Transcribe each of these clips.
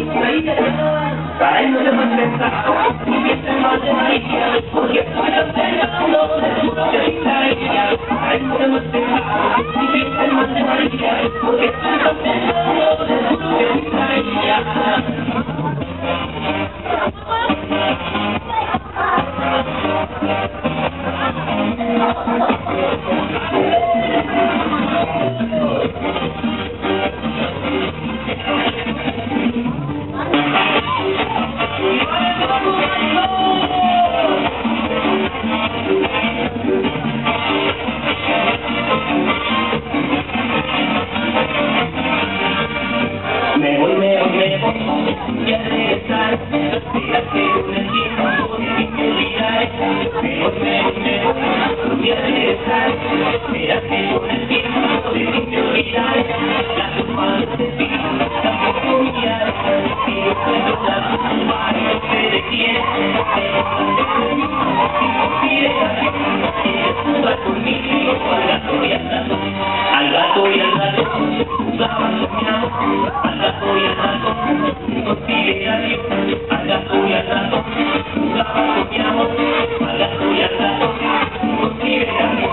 Para él no le contesta, y piensa más de María, porque estoy esperando de su señorita ella. Para él no le contesta, y piensa más de María, porque estoy esperando de su señorita ella. Me voy, voy a regresar, mira que un tiempo sin que olvidar. Me voy, voy a regresar, mira que un tiempo sin que olvidar. La tumba de ti, tampoco mirar, que yo puedo la tumba, no sé de quién. Suba conmigo al gato y al gato, al gato y al gato, jugaban soñado, al gato y al gato, consigue a Dios, al gato y al gato, jugaban soñado, al gato y al gato, consigue a Dios.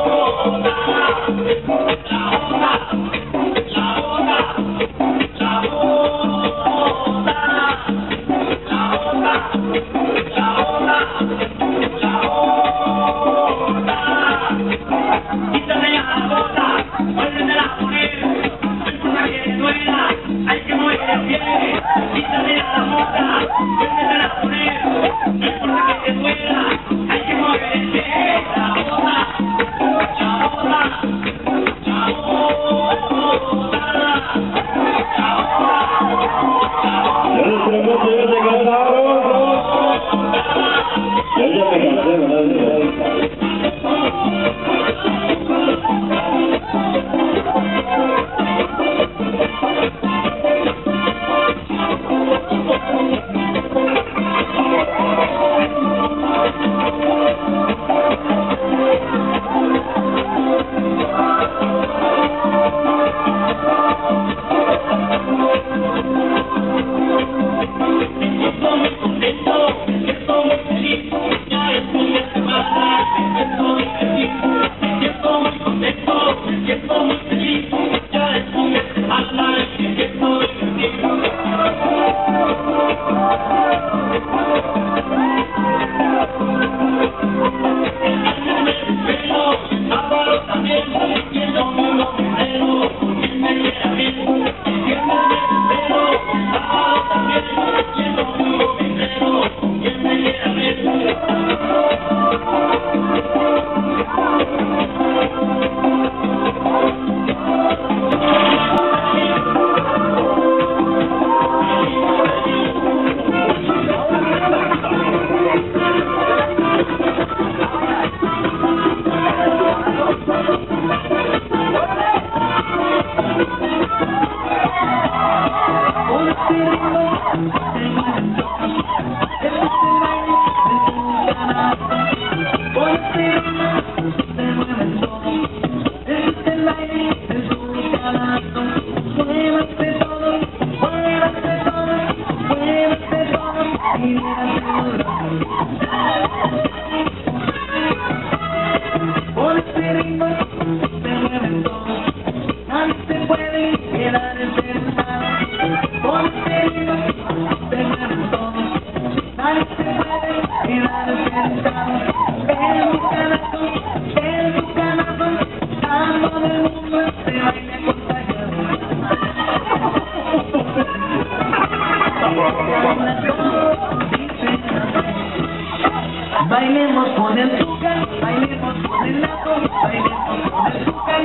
Bailemos con el azúcar, bailemos con el lazo, bailemos con el azúcar,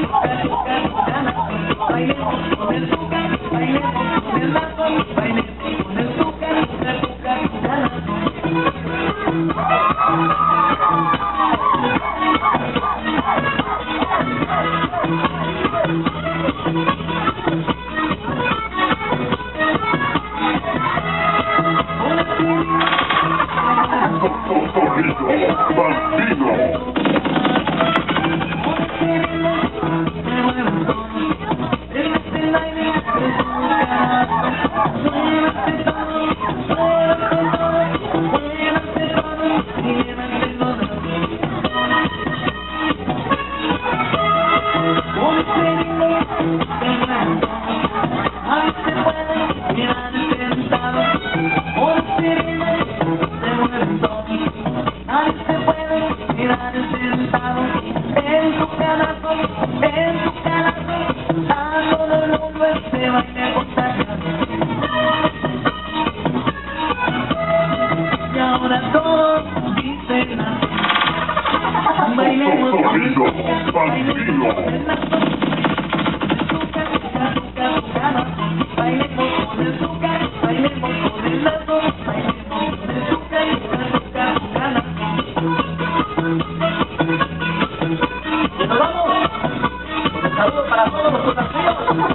bailemos con el azúcar, bailemos con el lazo, bailemos con el azúcar, Saludos para todos los